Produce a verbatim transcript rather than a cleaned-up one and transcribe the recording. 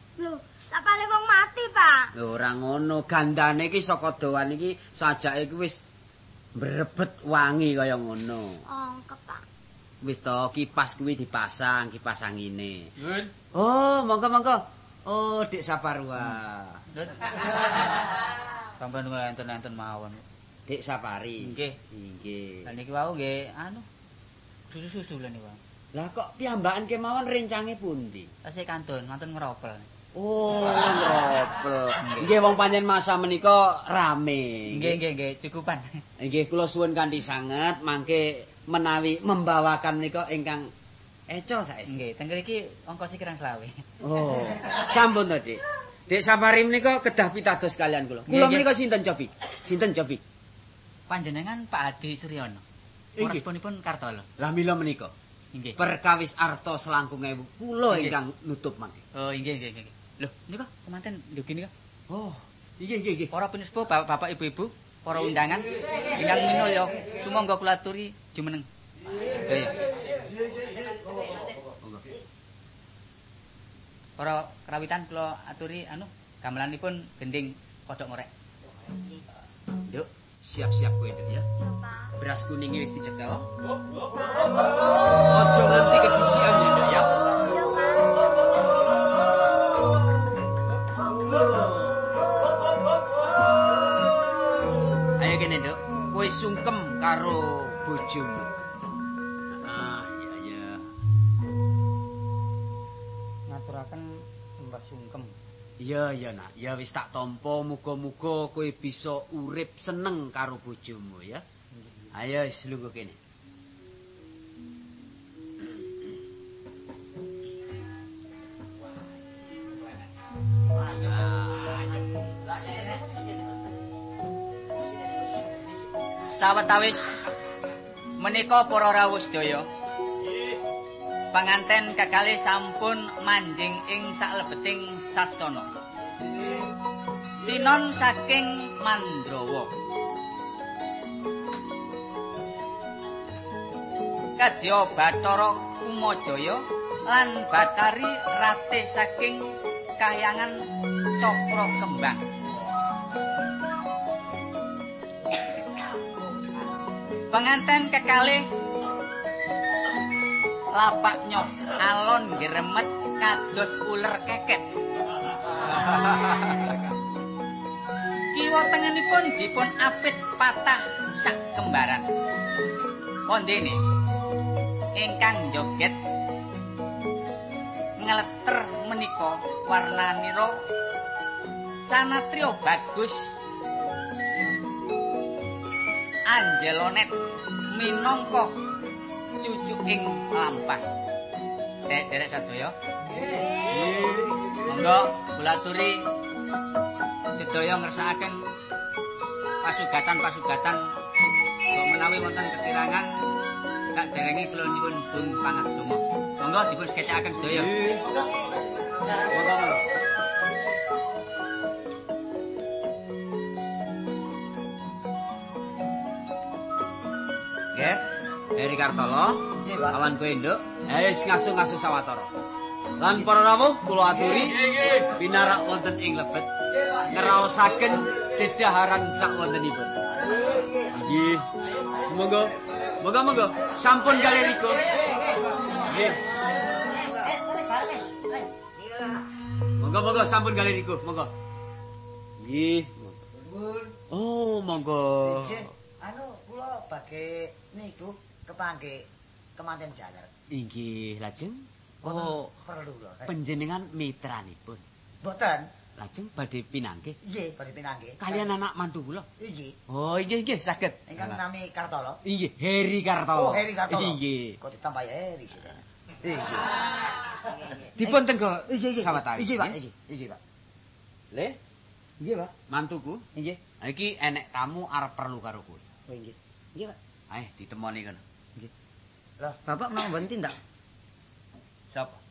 Lho, sapane wong mati, Pak. Lho ora ngono, gandane iki saka doan iki sajake iki wis mbrebet wangi kaya ngono. Oh, kepak. Wis to kipas kuwi dipasang, kipas angine. Nun. Oh, monggo-monggo. Oh, Dik Saparwa. Nun. Sampeyan enten-enten mawon. Dik Sapari. Nggih. Nggih. Lah niki wau nggih anu susu-susu lho niku. Lah kok piyambakan kemawon rencange pundi? Tasih kantun, mantun ngeropel. Oh, ngropel. Nggih wong pancen masa menika rame. Nggih, nggih, nggih, cukupan. Nggih kula suwun kanthi sanget mangke menawi membawakan menika ingkang eco saestu. Nggih, teng mriki ongkos kirang selawe. Oh, sampun to, Dik. Dik Sapari menika kedah pitados kalian kula. Kula menika sinten cobi? Sinten cobi? Panjenengan Pak Adi Suryono. Inggih. Respunipun Kartolo. Lah mila menika. Inggih. Perkawis arta selangkung ewu kula ingkang nutup mangke. Oh, inggih, inggih, inggih. Lho, niku kemanten ndugi niku. Oh, inggih nggih nggih. Para pinispo, bapak-bapak, ibu-ibu, para undangan ingkang minulya, sumangga kula aturi jumeneng. Sedaya. Para kerawitan kula aturi anu gamelanipun gending kodhok ngorek. Yuk, siap-siap kowe Nduk ya. Ya, Pak. Beras kuningnya wis dicekel. Ojo nganti kedisian ya Nduk ya. Ya, Pak. Ayo kene Nduk, kowe sungkem karo bojomu. Ah, iya iya. Ngaturaken sembah sungkem. Iya iya Nak, ya wis tak tampa muga-muga kowe bisa urip seneng karo bojomu ya. Ayo wis lungguh kene. Sawetawis menika para rawuh sedaya. Panganten kekalih sampun manjing ing saklebeting sasana. Tinon saking Mandrawa. Kadya Bathara Kumajaya lan Batari Ratih saking Kahyangan Cakra Kembang. Penganten kekalih lapak nyok alon gremet kados uler keket. Kiwa tengenipun dipun apit patah sak kembaran. Kondene ingkang joget ngleter menika warnanira sanatria bagus Angelonet minangka cucuking lampah. Derek sadaya. Nggih. Monggo kula aturi sedaya ngersakaken pasugatan-pasugatan kok menawi wonten kekirangan sak derenge kula nyuwun pun pangaksama. Monggo dipun skecakaken sedaya. Monggo. Monggo. Nggih. Heri Kartolo, awan kowe Nduk. Wis ngasu-ngasu sawetara. Lan para rawuh kula aturi pinarak wonten ing lebet ngraosaken dedaharan sak wontenipun. Nggih. Monggo. Monggo monggo sampun kalih riko. Nggih. Monggo monggo sampun kalih riko, monggo. Nggih. Oh, monggo. Anu kula bage niku kepangge kemanten jaler. Inggih, lajeng Oh, oh perlu lho. panjenengan mitranipun. Mboten. Lajeng badhe pinanggih Nggih, badhe pinanggih. kalian anak mantu kula. Inggih. Oh, inggih nggih saged. Ingkang nami Kartolo. Inggih, Heri Kartolo. Oh, Heri Kartolo. Inggih. Kok ditambah Heri sih. Inggih. Dipun tenggo Inggih, inggih. sawetawis. Inggih, Pak. Inggih, inggih, Pak. Le, Inggih, Pak. mantuku. Inggih. Iki enek tamu arep perlu karo kowe. Oh, inggih. Inggih, Pak. Ayo ditemoni kono. Lah, Bapak menapa mboten tindak? Sapa?